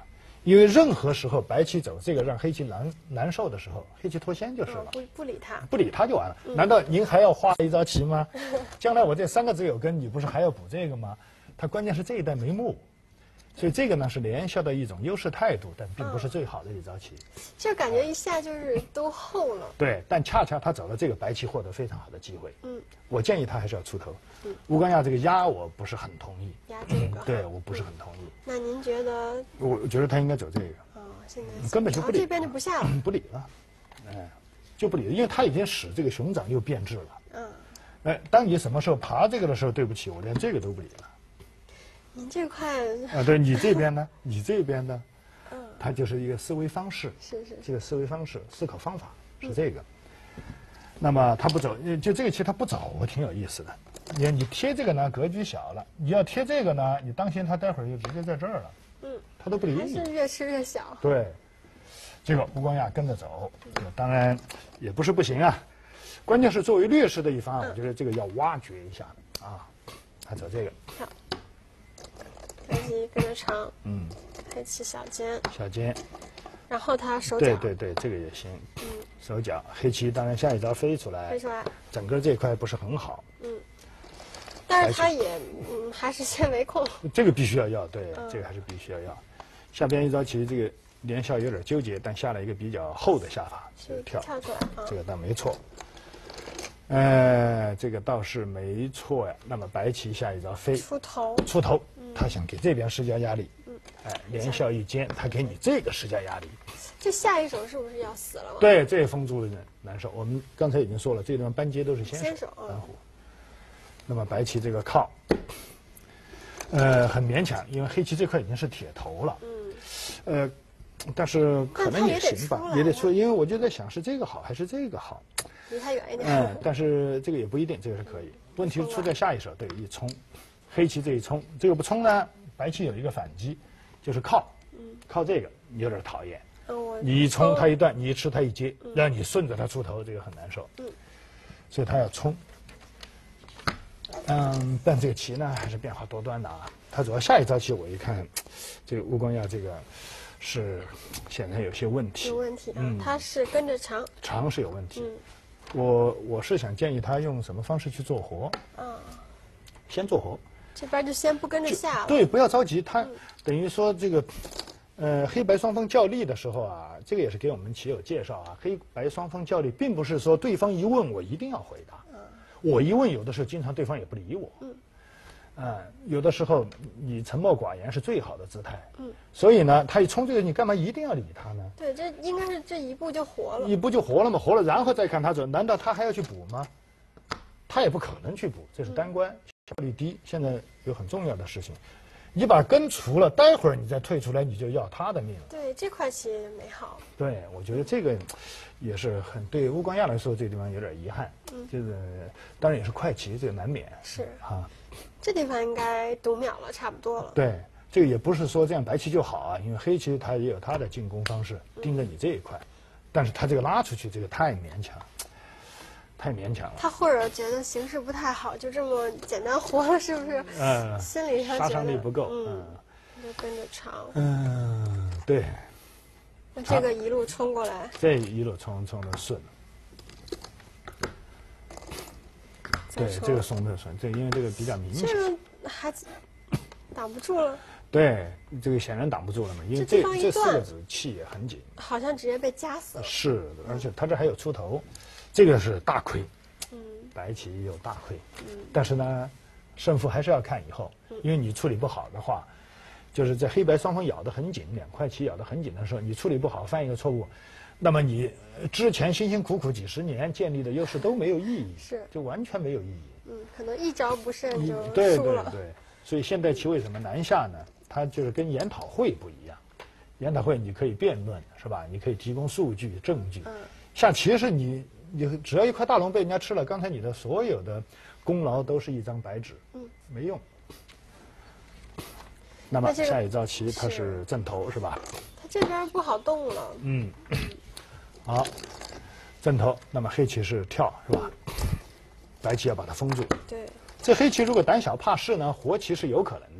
因为任何时候白棋走这个让黑棋难难受的时候，黑棋脱先就是了， 不不理他， 不理他就完了。难道您还要画一招棋吗？将来我这三个子有根，你不是还要补这个吗？他关键是这一代没目。所以这个呢是连笑的一种优势态度，但并不是最好的一招棋。 就感觉一下就是都厚了。 对，但恰恰他走了这个白棋，获得非常好的机会。 嗯， 我建议他还是要出头。嗯，乌刚亚这个压我不是很同意。 压这个？ 对，我不是很同意。 那您觉得？ 我觉得他应该走这个。 哦，现在根本就不理。 这边就不下了。 不理了，哎，就不理了，因为他已经使这个熊掌又变质了。 嗯。 哎，当你什么时候爬这个的时候，对不起，我连这个都不理了。 您这块啊，对你这边呢？你这边呢？ 嗯， 它就是一个思维方式， 是是， 这个思维方式、思考方法是这个。嗯、那么他不走，就这个棋他不走，我挺有意思的。你你贴这个呢，格局小了；你要贴这个呢，你当心他待会儿就直接在这儿了。 嗯， 他都不理你。 还是越吃越小。 对，这个乌光亚跟着走，当然也不是不行啊。关键是作为劣势的一方，嗯、我觉得这个要挖掘一下啊。他走这个。 好。黑棋跟着长， 嗯， 黑棋小尖， 小尖， 然后他手脚， 对对对，这个也行，嗯，手脚，黑棋当然下一招飞出来， 飞出来， 整个这块不是很好， 嗯，但是他也嗯还是先围控， 这个必须要要，对，嗯、这个还是必须要要，下边一招棋这个连笑有点纠结，但下了一个比较厚的下法， 是跳跳出来， 嗯、这个倒没错。呃，这个倒是没错呀。那么白棋下一招飞出头， 出头，他想给这边施加压力。 嗯， 哎，连笑一尖，他给你这个施加压力。 这下一手是不是要死了？ 对，这封住了难受。我们刚才已经说了，这地方扳接都是先手， 先手单虎。那么白棋这个靠，呃，很勉强，因为黑棋这块已经是铁头了。嗯。呃，但是可能也行吧，也得出，因为我就在想是这个好还是这个好。 离他远一点。 嗯，但是这个也不一定，这个是可以。问题是出在下一手，对，一冲，黑棋这一冲，这个不冲呢，白棋有一个反击，就是靠，靠这个有点讨厌。你一冲他一断，你一吃他一接，让你顺着他出头，这个很难受。嗯，所以他要冲。嗯，但这个棋呢还是变化多端的啊。他主要下一招棋我一看，这个乌光亚这个是显然有些问题。 有问题，嗯，他是跟着长。 长是有问题。嗯。我我是想建议他用什么方式去做活？嗯，先做活， 这边就先不跟着下了。 对，不要着急。他等于说这个，呃，黑白双方较力的时候啊，这个也是给我们棋友介绍啊。黑白双方较力，并不是说对方一问我一定要回答。嗯，我一问，有的时候经常对方也不理我。嗯。嗯，有的时候你沉默寡言是最好的姿态。嗯，所以呢，他一冲这个，你干嘛一定要理他呢？ 对，这应该是这一步就活了。 一步就活了嘛，活了，然后再看他走，难道他还要去补吗？他也不可能去补，这是单关，效率低。现在有很重要的事情，你把根除了，待会儿你再退出来，你就要他的命了。 对，这块棋没好。 对，我觉得这个也是很对乌光亚来说，这个地方有点遗憾。嗯，就是当然也是快棋，这个难免。 是啊。 这地方应该读秒了，差不多了。 对，这个也不是说这样白棋就好啊，因为黑棋它也有它的进攻方式，盯着你这一块，嗯、但是它这个拉出去，这个太勉强，太勉强了。 他或者觉得形势不太好，就这么简单活了，是不是？嗯，心理上杀伤力不够。 嗯，就跟着长。 嗯，对。 那这个一路冲过来， 这一路冲冲的顺。对，这个松的顺，这因为这个比较明显。 这个还挡不住了。 对，这个显然挡不住了嘛，因为这这四个子气也很紧。 好像直接被夹死了。 是，而且他这还有出头，这个是大亏。嗯。白棋有大亏。嗯。但是呢，胜负还是要看以后，因为你处理不好的话，就是在黑白双方咬得很紧，两块棋咬得很紧的时候，你处理不好，犯一个错误。那么你之前辛辛苦苦几十年建立的优势都没有意义， 是就完全没有意义。 嗯，可能一招不慎就输了。 对对对，所以现代棋为什么难下呢？它就是跟研讨会不一样。研讨会你可以辩论，是吧？你可以提供数据证据。嗯。下棋是你你只要一块大龙被人家吃了，刚才你的所有的功劳都是一张白纸，嗯，没用。那么下一招棋它是正头，是吧？ 它这边不好动了。嗯。 好，正头，那么黑棋是跳，是吧？白棋要把它封住。 对。 这黑棋如果胆小怕事呢，活棋是有可能的。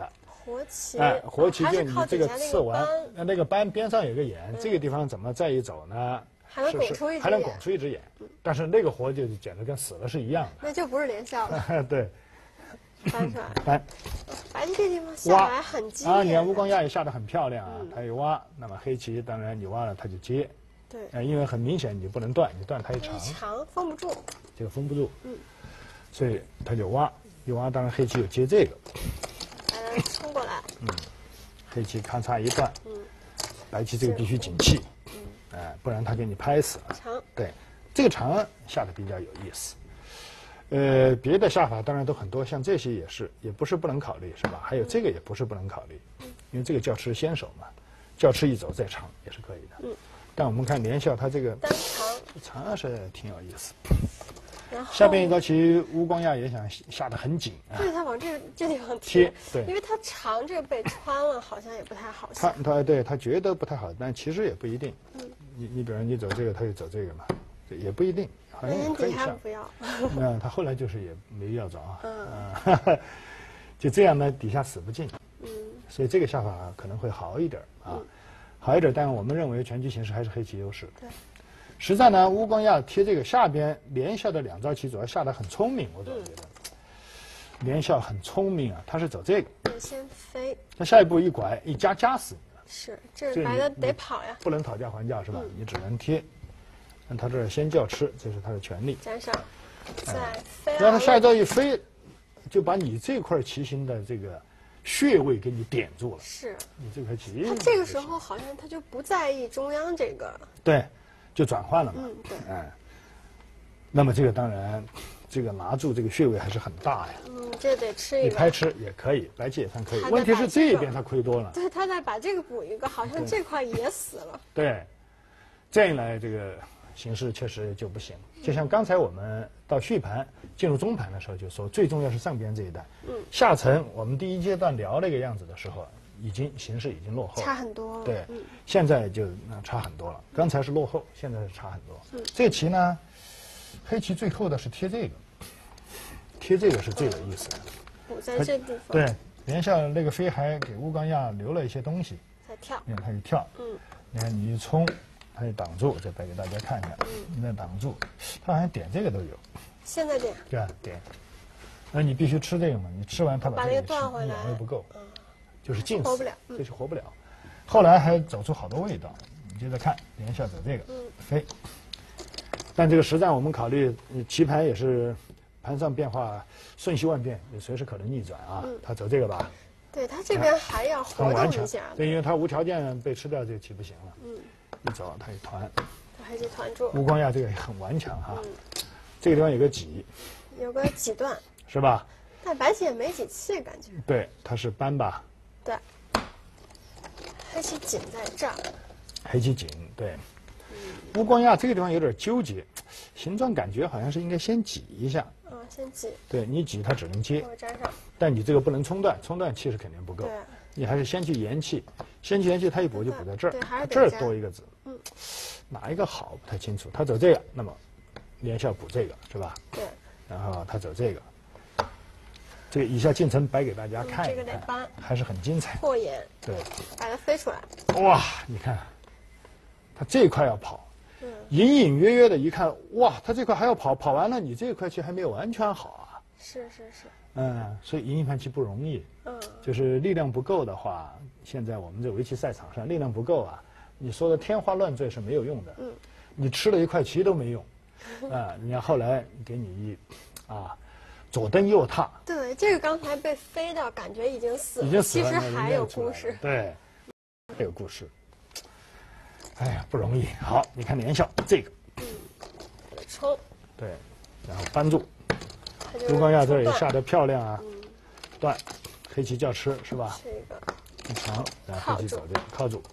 活棋， 哎，活棋哦、 就你这个刺完， 那那个斑边上有个眼， 嗯、 这个地方怎么再一走呢？ 还能拱出一只眼， 还能拱出一只眼，但是那个活就简直跟死了是一样的。 那就不是连笑了。 对。 翻出来。 翻。 白棋这地方下来很激烈啊！你看乌光亚也下得很漂亮啊， 嗯、 它一挖，那么黑棋当然你挖了它就接。 对。 呃，因为很明显你不能断，你断它一长。 长封不住。 这个封不住。 嗯。 所以它就挖，一挖当然黑棋有接这个。 把它冲过来。 嗯。黑棋咔嚓一断。 嗯。 白棋这个必须紧气。 嗯。 哎、呃，不然他给你拍死了。 长。 对，这个长下的比较有意思。呃，别的下法当然都很多，像这些也是，也不是不能考虑，是吧？还有这个也不是不能考虑，因为这个叫吃先手嘛，叫吃一走再长也是可以的。 嗯。 但我们看连笑它这个单长，长是挺有意思。 然后下边一道棋，乌光亚也想下得很紧啊。 对，他往这个这地方贴， 对， 因为它长这个被穿了，好像也不太好下。他他对他觉得不太好，但其实也不一定。 嗯。 你你比如你走这个，他就走这个嘛，也不一定。好像也可以下， 不要。 那他后来就是也没要着啊，嗯，就这样呢，底下死不进， 嗯， 所以这个下法可能会好一点啊，嗯、好一点。但我们认为全局形势还是黑棋优势。 对， 实战呢，乌光亚贴这个下边连笑的两招棋，主要下得很聪明，我总觉得，嗯、连笑很聪明啊，他是走这个， 先飞， 他下一步一拐一夹夹死你了， 是，这白的得跑呀， 不能讨价还价是吧？ 嗯、 你只能贴。那他这儿先叫吃，这是他的权利。 粘上，再飞。 让他下一招一飞，就把你这块棋形的这个穴位给你点住了。 是。 你这块棋。 他这个时候好像他就不在意中央这个。 对，就转换了嘛。 嗯，对。 哎，那么这个当然，这个拿住这个穴位还是很大呀。 嗯，这得吃一个。 你拍吃也可以，白棋也算可以。问题是这边他亏多了。 对，他再把这个补一个，好像这块也死了。 对，这样一来这个。形势确实就不行，就像刚才我们到续盘进入中盘的时候就说，最重要是上边这一段。 嗯， 下层我们第一阶段聊那个样子的时候，已经形势已经落后， 差很多了。 对， 嗯、 现在就那差很多了。刚才是落后，现在是差很多。 嗯， 这棋呢，黑棋最后的是贴这个，贴这个是最有意思的。 补在这地方。 对，连笑那个飞还给乌光亚留了一些东西。 再跳。 你看他一跳。 嗯。 你看你一冲。它就挡住，再摆给大家看一下。嗯，你再挡住，它好像点这个都有。 现在点。 对啊，点。那你必须吃这个嘛？你吃完它把这个断回来， 也不够，嗯，就是近活不了， 这是活不了。后来还走出好多味道，你接着看，连笑走这个， 嗯， 飞。但这个实战我们考虑，棋盘也是盘上变化瞬息万变，也随时可能逆转啊。他走这个吧。 对他这边还要活动一下。 对，因为他无条件被吃掉，这个棋不行了。 嗯。 一走，他一团， 黑棋团住。 乌光亚这个很顽强哈，嗯、这个地方有个挤， 有个挤断， 是吧？ 但白棋也没挤气，感觉。 对，它是扳吧？ 对。黑棋紧在这儿。 黑棋紧，对。嗯、乌光亚这个地方有点纠结，形状感觉好像是应该先挤一下。 嗯，先挤。 对你挤，它只能接。 我粘上。 但你这个不能冲断，冲断气是肯定不够。 对。 你还是先去延气，先去延气，它一补就补在这儿， 对， 这儿多一个子， 嗯， 哪一个好不太清楚。他走这个，那么连笑补这个是吧？ 对。 然后他走这个，这个以下进程摆给大家看一看， 嗯、这个得搬， 还是很精彩。 破眼， 对， 把它飞出来。 哇，你看，他这一块要跑， 嗯， 隐隐约约的一看，哇，他这块还要跑，跑完了你这块棋还没有完全好啊。 是是是。 嗯，所以赢一盘棋不容易。 嗯， 就是力量不够的话，现在我们这围棋赛场上力量不够啊，你说的天花乱坠是没有用的。 嗯， 你吃了一块棋都没用，啊，你看后来给你一，啊，左蹬右踏。 对，这个刚才被飞到，感觉已经死了， 已经死了， 其实还有故事。 对，还有故事。哎呀，不容易。好，你看连笑这个， 嗯，冲， 对，然后扳住。 乌光亚这也下得漂亮啊， 嗯、 断，黑棋叫吃是吧？ 这个一长，然后黑棋走这靠住，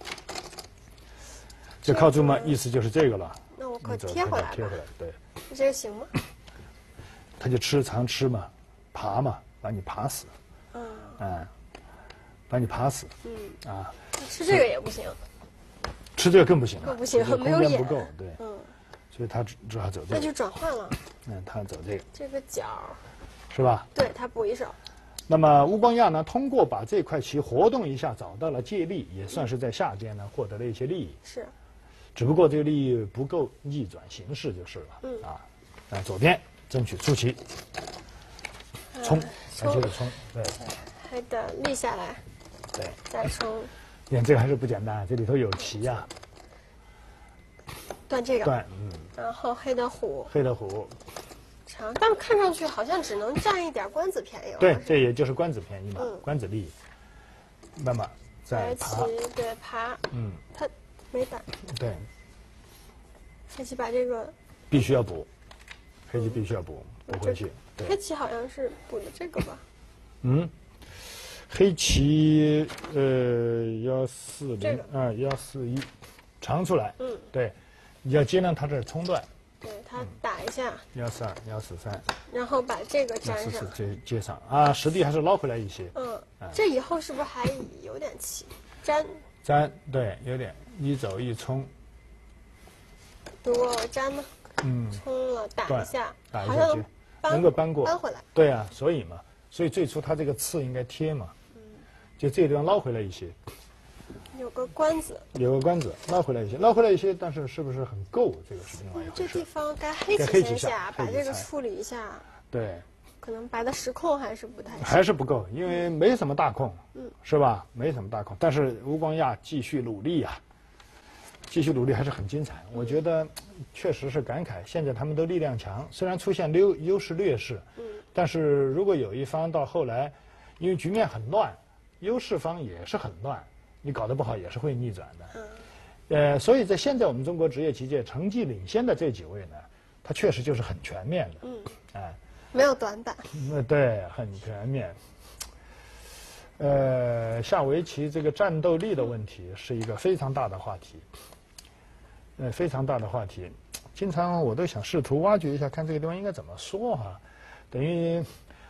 这靠住嘛，意思就是这个了。 那我可贴回来， 贴回来，对。 这个行吗？ 他就吃长吃嘛，爬嘛，把你爬死。 嗯。 嗯，把你爬死。 嗯。 啊。 吃这个也不行。 吃这个更不行了。 更不行， 没有眼不够，对。 嗯。 所以他只只好走这个。 那就转换了。 嗯，他走这个。 这个角。 是吧？ 对他补一手。 那么乌光亚呢，通过把这块棋活动一下，找到了借力，也算是在下边呢获得了一些利益。 是。 只不过这个利益不够逆转形势就是了。嗯啊，在左边争取出棋，冲，还接着冲，对。 黑的立下来。 对。 再冲。 你看这个还是不简单，这里头有棋呀。 断这个。 断，嗯。 然后黑的虎。 黑的虎。 长，但看上去好像只能占一点官子便宜。 对，这也就是官子便宜嘛， 嗯、 官子利益。那么再爬。 对，爬。嗯。他。没打。 对。 黑棋把这个必须要补，黑棋必须要补，补回去。对。 黑棋好像是补的这个吧？ 嗯，黑棋呃幺四零啊幺四一，长出来。嗯。对，你要接上它这冲断。 对，它打一下。 幺四二幺四三。然后把这个粘上。 接接上啊，实地还是捞回来一些。 嗯。这以后是不是还有点棋？粘。 粘，对，有点一走一冲。 如果我粘呢？嗯，冲了打一下， 打一下就能够扳过， 扳回来。 对啊，所以嘛，所以最初它这个刺应该贴嘛，嗯，就这个地方捞回来一些。 有个关子。 有个关子，捞回来一些，捞回来一些，但是是不是很够？这个是另外一回事。 这地方该黑棋先下，把这个处理一下。 对。 可能白的实控还是不太。 还是不够，因为没什么大空，嗯，是吧？没什么大空，但是吴光亚继续努力呀，继续努力还是很精彩。我觉得确实是感慨，现在他们都力量强，虽然出现优优势劣势，嗯，但是如果有一方到后来，因为局面很乱，优势方也是很乱，你搞得不好也是会逆转的。嗯，呃，所以在现在我们中国职业棋界成绩领先的这几位呢，他确实就是很全面的，嗯，哎。 没有短板， 呃，对，很全面。呃，下围棋这个战斗力的问题是一个非常大的话题，呃，非常大的话题。经常我都想试图挖掘一下，看这个地方应该怎么说哈。等于，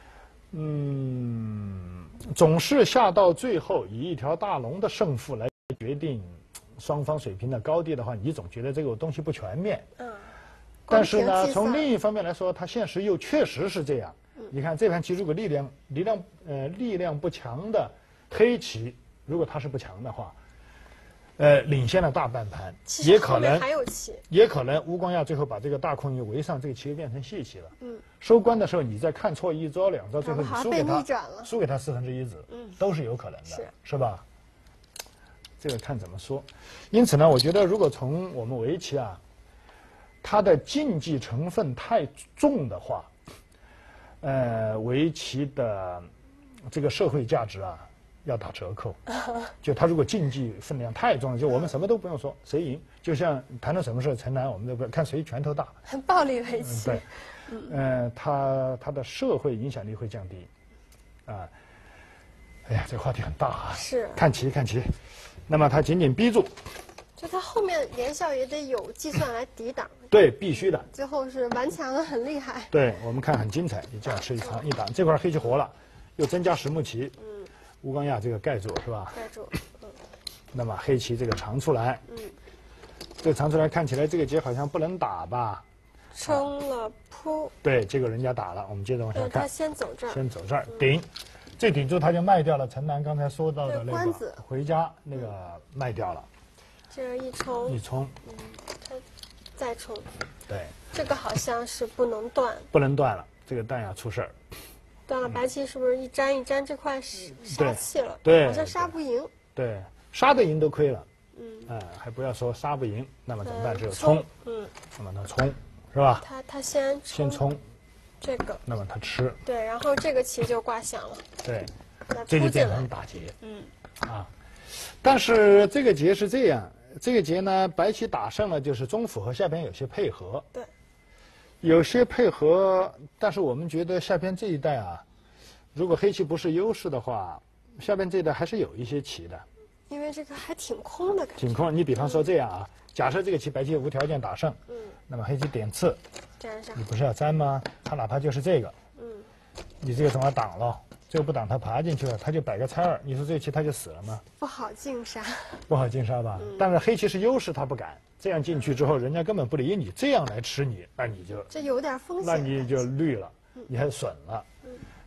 嗯，总是下到最后以一条大龙的胜负来决定双方水平的高低的话，你总觉得这个东西不全面。嗯。但是呢，从另一方面来说，它现实又确实是这样。你看这盘棋，如果力量力量呃力量不强的黑棋，如果它是不强的话，呃，领先了大半盘，也可能还有棋， 也可能吴光亚最后把这个大空一围上，这个棋就变成细棋了。嗯。收官的时候，你再看错一招两招，最后你输给他，输给他四分之一子，嗯，都是有可能的，是是吧？这个看怎么说。因此呢，我觉得如果从我们围棋啊。它的竞技成分太重的话，呃，围棋的这个社会价值啊要打折扣。就它如果竞技分量太重了，就我们什么都不用说，谁赢，就像谈论什么事陈楠，我们都不看谁拳头大。 很暴力围棋。 对，呃，它它的社会影响力会降低，啊，哎呀，这个话题很大啊。 是。 看棋看棋，那么他紧紧逼住。 就他后面连笑也得有计算来抵挡， 对，必须的。 最后是顽强的很厉害。 对，我们看很精彩，你这样吃一长一挡，这块黑棋活了，又增加实目棋。嗯。吴光亚这个盖住是吧？ 盖住。嗯。 那么黑棋这个长出来。嗯。这个长出来看起来这个劫好像不能打吧？ 冲了扑。 对，这个人家打了，我们接着往下看。 他先走这儿。 先走这儿顶，这顶住他就卖掉了陈楠刚才说到的那个回家那个卖掉了。 这一冲， 一冲， 嗯，它再冲， 对， 这个好像是不能断， 不能断了，这个断要出事儿。 断了，白棋是不是一粘一粘这块是杀气了？ 对， 好像杀不赢。 对，杀得赢都亏了。嗯，哎，还不要说杀不赢，那么怎么办？只有冲。嗯，那么他冲，是吧？ 他他先先冲， 这个， 那么他吃。 对，然后这个棋就挂响了。 对，这就变成打劫。嗯，啊，但是这个劫是这样。这个劫呢，白棋打胜了，就是中府和下边有些配合。 对， 有些配合，但是我们觉得下边这一带啊，如果黑棋不是优势的话，下边这一带还是有一些棋的。 因为这个还挺空的感觉。 挺空，你比方说这样啊，嗯、假设这个棋白棋无条件打胜，嗯，那么黑棋点刺， 粘上， 你不是要粘吗？他哪怕就是这个，嗯，你这个怎么挡了？这个不挡，他爬进去了，他就摆个猜二，你说这棋他就死了吗？ 不好进杀， 不好进杀吧？嗯、但是黑棋是优势，他不敢这样进去之后，人家根本不理你，这样来吃你，那你就这有点风险， 那你就绿了，你还损了。嗯、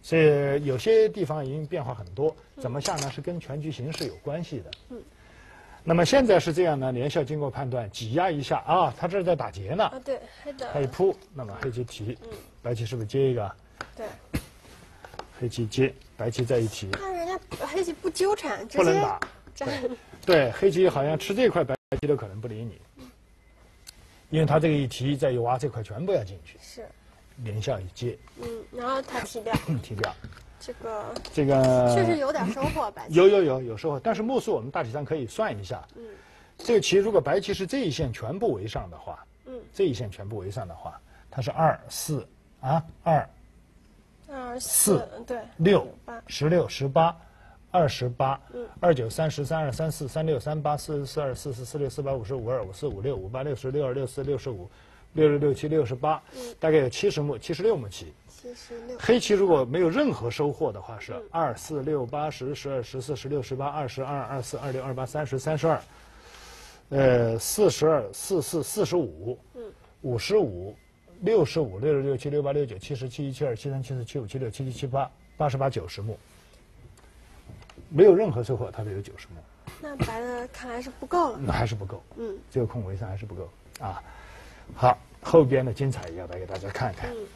所以有些地方已经变化很多。怎么下呢？是跟全局形势有关系的。嗯。那么现在是这样呢，连笑经过判断，挤压一下啊，他这是在打劫呢。 啊，对，黑的。 他一扑，那么黑棋提，嗯，白棋是不是接一个？ 对。 黑棋接，白棋再一提。 那人家黑棋不纠缠， 不能打。对, 对，黑棋好像吃这块，白棋都可能不理你，因为他这个一提，再一挖，这块全部要进去。 是。 连笑一接。 嗯，然后他提掉。 提掉。 这个这个确实有点收获，白棋有有有有收获，但是目数我们大体上可以算一下。嗯，这个棋如果白棋是这一线全部围上的话，嗯，这一线全部围上的话，它是二四啊二二四对六十六十八二十八二九三十三二三四三六三八四十四二四四四六四八五十五二五四五六五八六十六二六四六十五六六六七六十八，大概有七十目七十六目棋。黑棋如果没有任何收获的话，是二四六八十十二十四十六十八二十二二四二六二八三十三十二，呃四十二四四四十五，五十五六十五六十六七六八六九七十七一七二七三七四七五七六七七七八八十八九十目，没有任何收获，它就有九十目。 那白的看来是不够了。 那还是不够，嗯，这个空围上还是不够啊。好，后边的精彩要来给大家看看。嗯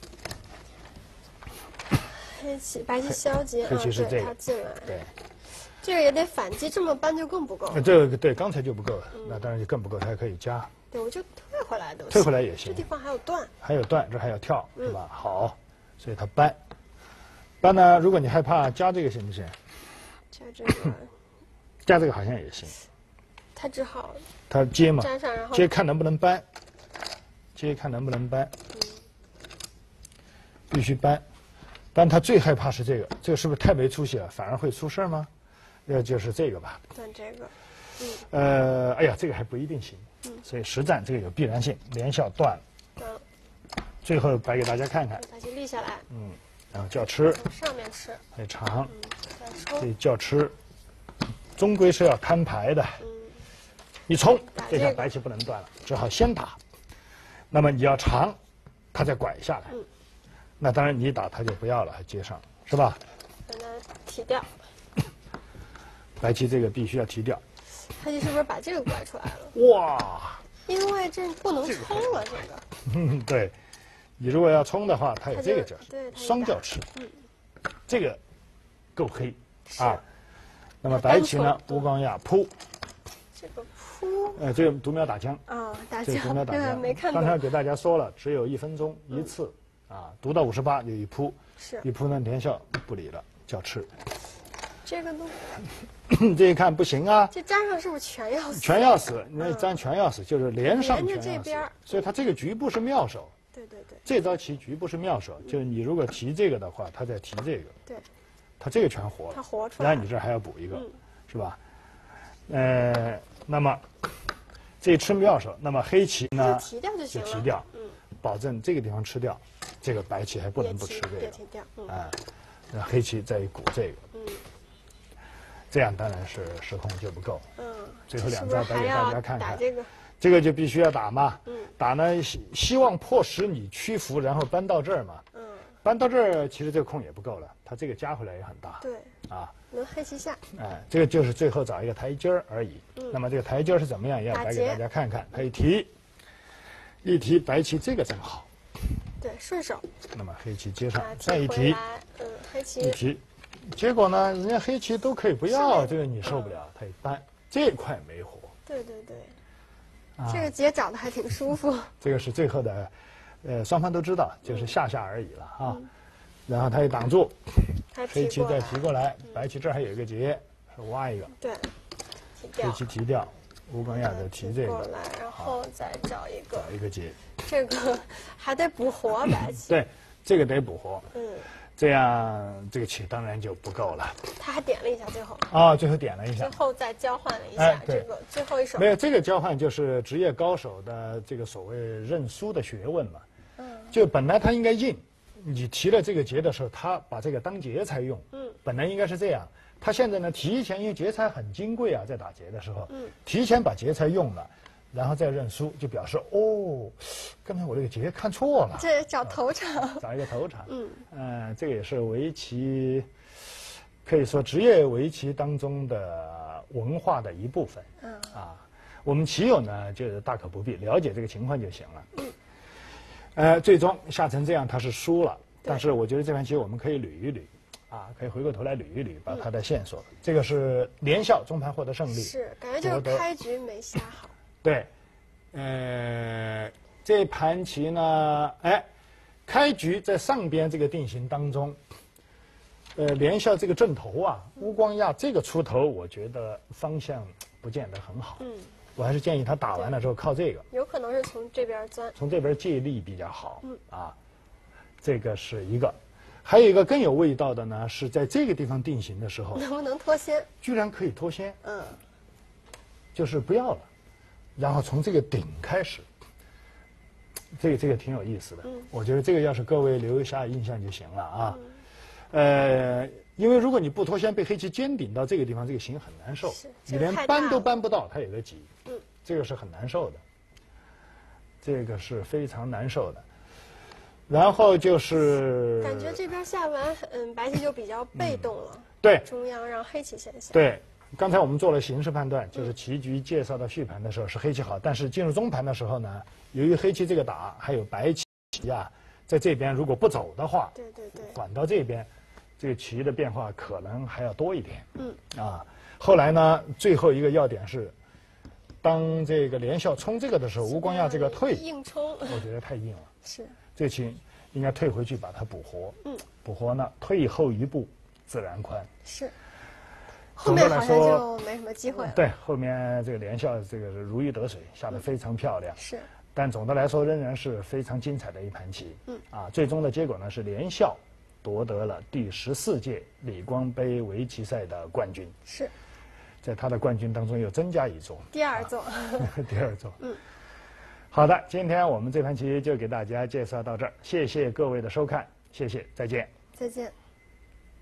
黑棋白棋消极， 黑棋是这个， 他进来， 对， 这个也得反击，这么搬就更不够。 这个对，刚才就不够了，那当然就更不够，它还可以加。 对，我就退回来都行。 退回来也行。 这地方还有断， 还有断，这还要跳，是吧？好，所以他搬，搬呢，如果你害怕加这个行不行？ 加这个， 加这个好像也行。 他只好他接嘛， 粘上，然后接看能不能搬，接看能不能搬，必须搬。但他最害怕是这个，这个是不是太没出息了？反而会出事吗？要就是这个吧。 断这个，嗯。 呃，哎呀，这个还不一定行。嗯。所以实战这个有必然性，连笑断了。 断了。 最后摆给大家看看。 把它立下来。 嗯。然后叫吃。 上面吃。 很长。 嗯。再冲。 这叫吃，终归是要摊牌的。嗯。一冲，这下白棋不能断了，只好先打。那么你要长，它再拐下来。嗯。那当然，你打他就不要了，还接上，是吧？ 把它提掉。 白棋这个必须要提掉。 黑棋是不是把这个拐出来了？ 哇！ 因为这不能冲了，这个。 嗯，对。你如果要冲的话，它有这个叫对双叫吃。嗯。这个够黑啊。那么白棋呢？乌光亚扑。 这个扑。 呃，这个读秒打将。 啊，打将。这个读秒打将。 没看懂。 刚才给大家说了，只有一分钟一次。啊，读到五十八就一扑， 是一扑呢，连笑不理了，叫吃。 这个都，这一看不行啊。 这粘上是不是全要死？ 全要死，那粘全要死，就是连上全要死。连着这边， 所以他这个局部是妙手。 对对对。 这招棋局部是妙手，就是你如果提这个的话，他再提这个。 对。 他这个全活了。 他活出来。 然后你这还要补一个，是吧？呃，那么这吃妙手，那么黑棋呢？ 提掉就行了。 就提掉，嗯，保证这个地方吃掉。这个白棋还不能不吃这个， 嗯、 啊，那黑棋再一鼓这个，嗯，这样当然是时空就不够，嗯，最后两招摆给大家看看， 这个， 这个就必须要打嘛，嗯，打呢希希望迫使你屈服，然后搬到这儿嘛，嗯，搬到这儿其实这个空也不够了，它这个加回来也很大， 对， 啊， 能黑棋下， 哎，这个就是最后找一个台阶儿而已，嗯，那么这个台阶儿是怎么样，也要摆给大家看看，他一提，一提白棋这个正好。 对，顺手。 那么黑棋接上，再一提， 嗯，黑棋一提，结果呢，人家黑棋都可以不要，这个你受不了，他一搬，这块没活。 对对对，这个结长得还挺舒服。 这个是最后的，呃，双方都知道，就是下下而已了啊。然后他一挡住，黑棋再提过来，白棋这儿还有一个结，是挖一个。 对， 黑棋提掉。乌光亚的提这个， 来，然后再找一个， 找一个结， 这个还得补活白棋。 对，这个得补活。 嗯， 这样这个棋当然就不够了。 他还点了一下最后。 啊，最后点了一下。 最后再交换了一下这个最后一手。 没有这个交换就是职业高手的这个所谓认输的学问嘛。嗯。就本来他应该应，你提了这个劫的时候，他把这个当劫才用。嗯。本来应该是这样。他现在呢，提前因为劫财很金贵啊，在打劫的时候，嗯，提前把劫财用了， 然后再认输，就表示哦，刚才我这个节看错了。 这找头场， 找一个头场。 嗯， 呃，这个也是围棋，可以说职业围棋当中的文化的一部分。嗯，啊，我们棋友呢，就大可不必了解这个情况就行了。嗯，呃，最终下成这样，他是输了。但是我觉得这盘棋我们可以捋一捋，啊，可以回过头来捋一捋，把它的线索。嗯、这个是连笑中盘获得胜利。 是，感觉就是开局没下好。 对，呃，这盘棋呢，哎，开局在上边这个定型当中，呃，连笑这个正头啊，乌光亚这个出头，我觉得方向不见得很好。嗯，我还是建议他打完了之后靠这个。 有可能是从这边钻。 从这边借力比较好。嗯，啊，这个是一个。还有一个更有味道的呢，是在这个地方定型的时候， 能不能脱先？ 居然可以脱先。 嗯， 就是不要了。然后从这个顶开始，这个这个挺有意思的。嗯，我觉得这个要是各位留下印象就行了啊。嗯、呃，因为如果你不脱先被黑棋尖顶到这个地方，这个形很难受，你连扳都扳不到，它有个挤。嗯，这个是很难受的，这个是非常难受的。然后就是感觉这边下完，嗯，白棋就比较被动了。 嗯、对， 中央让黑棋先下。 对。刚才我们做了形势判断，就是棋局介绍到序盘的时候是黑棋好，但是进入中盘的时候呢，由于黑棋这个打，还有白棋啊，在这边如果不走的话， 对对对， 缓到这边，这个棋的变化可能还要多一点。嗯，啊，后来呢，最后一个要点是，当这个连笑冲这个的时候，乌光亚这个退硬冲， 我觉得太硬了。 是， 这棋应该退回去把它补活。嗯，补活呢，退后一步，自然宽。 是。后面好像就没什么机会了。 对，后面这个连笑这个如鱼得水，下得非常漂亮。 是。 但总的来说，仍然是非常精彩的一盘棋。嗯。啊，最终的结果呢是连笑夺得了第十四届李光杯围棋赛的冠军。 是。 在他的冠军当中又增加一座。 第二座。 啊、第二座。嗯。好的，今天我们这盘棋就给大家介绍到这儿，谢谢各位的收看，谢谢，再见。 再见。